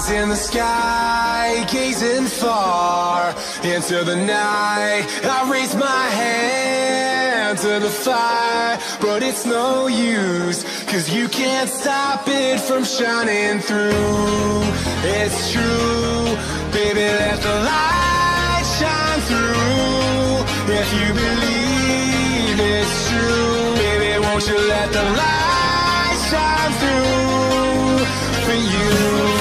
in the sky, gazing far into the night. I raise my hand to the fire, but it's no use, 'cause you can't stop it from shining through. It's true, baby, let the light shine through. If you believe it's true, baby, won't you let the light shine through for you.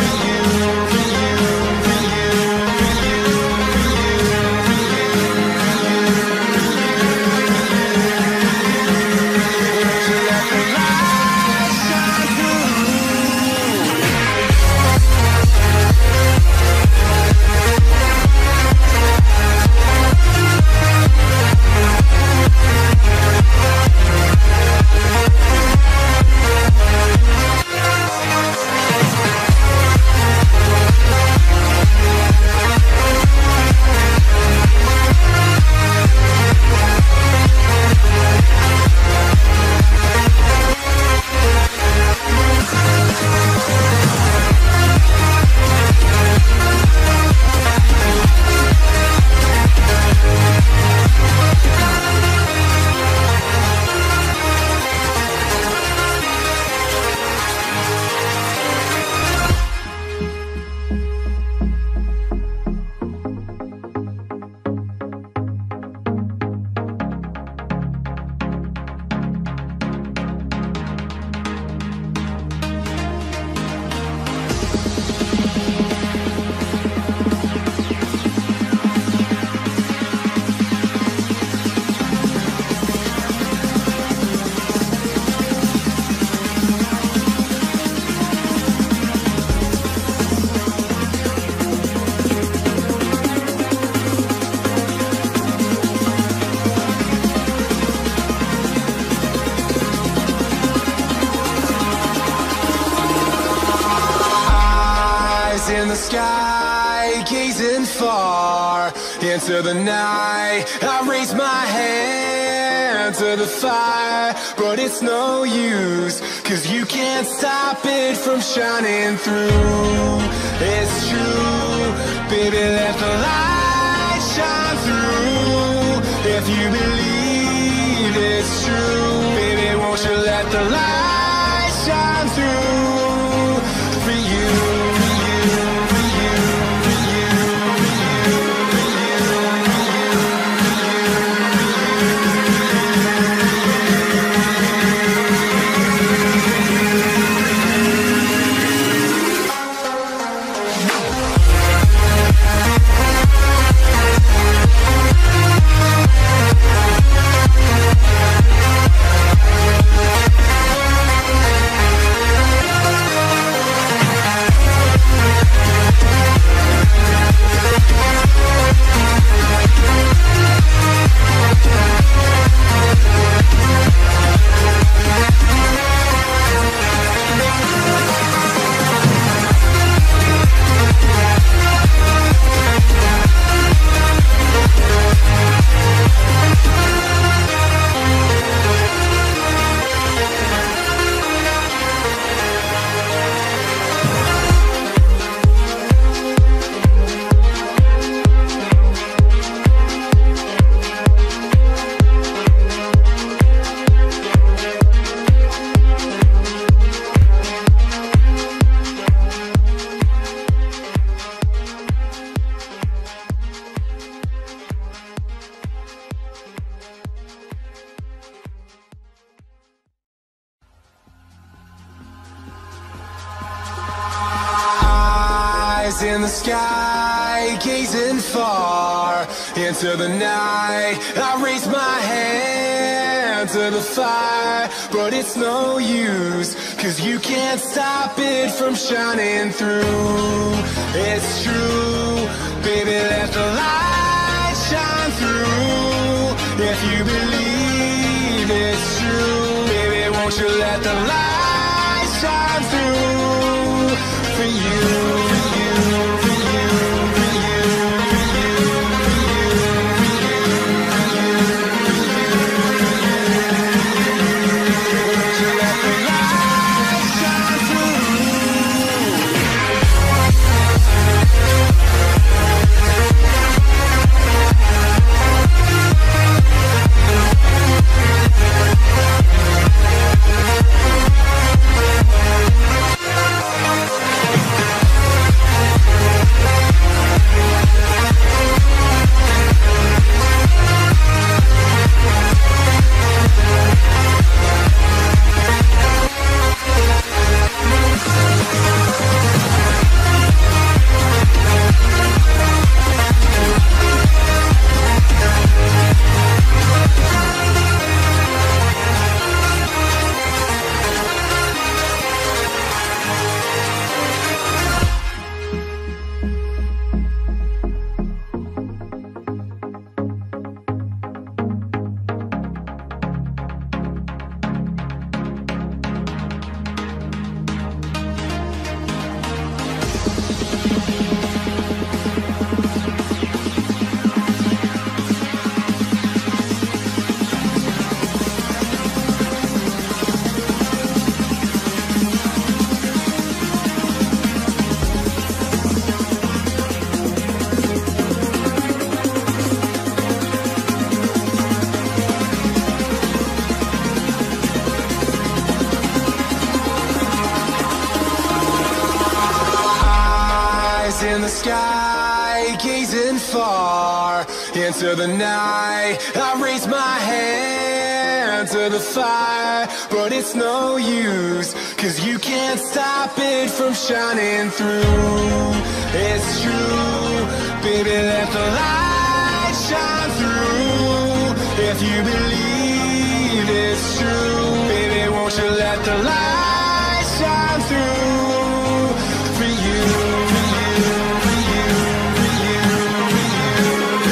In the sky, gazing far into the night. I raise my hand to the fire, but it's no use, 'cause you can't stop it from shining through. It's true, baby, let the light shine through. If you believe it's true, baby, won't you let the light shine through for you. In the sky, gazing far into the night. I raise my hand to the fire, but it's no use, 'cause you can't stop it from shining through. It's true, baby, let the light shine through. If you believe it's true, baby, won't you let the light shine through for you. sky, gazing far into the night. I raise my hand to the fire, but it's no use, 'cause you can't stop it from shining through. It's true, baby, let the light shine through. If you believe it's true, baby, won't you let the light shine through for you, for you, for you, for you, for you, for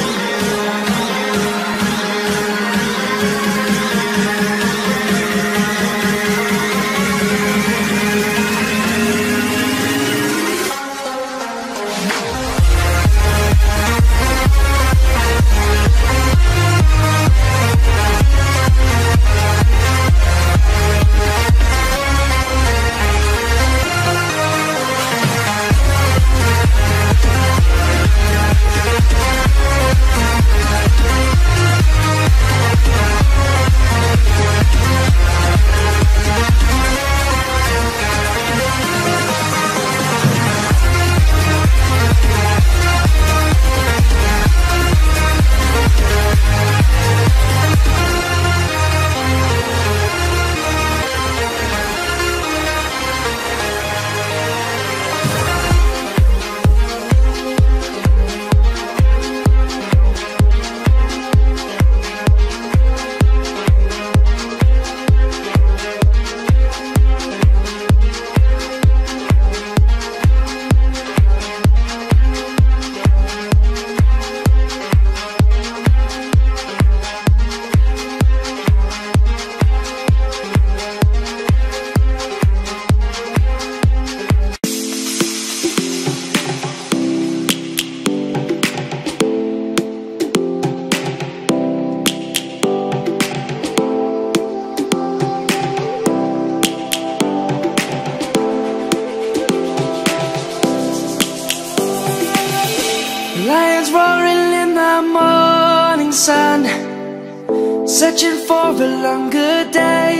Lions roaring in the morning sun, searching for a longer day.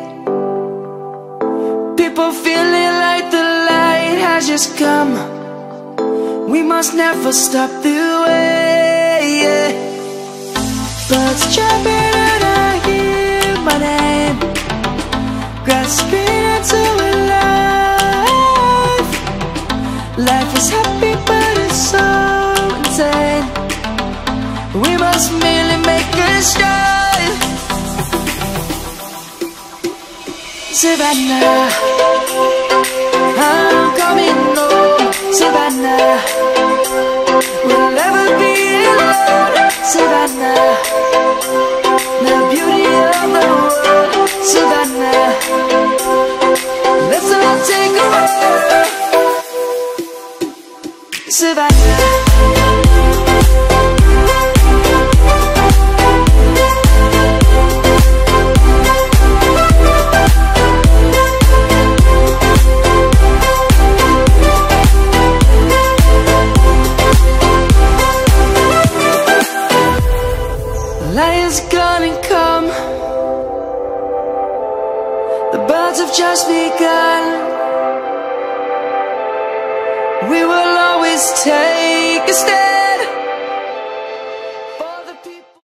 People feeling like the light has just come. We must never stop the way. Birds jumping and I hear my name, grasping into a life. Life is happy but it's so insane. We must merely make a start. Savannah, I'm coming home. Savannah, we'll never be alone. Savannah, the beauty of the world. Savannah, let's all take a walk. Savannah. Lion's gonna come. The birds have just begun. We will always take a stand.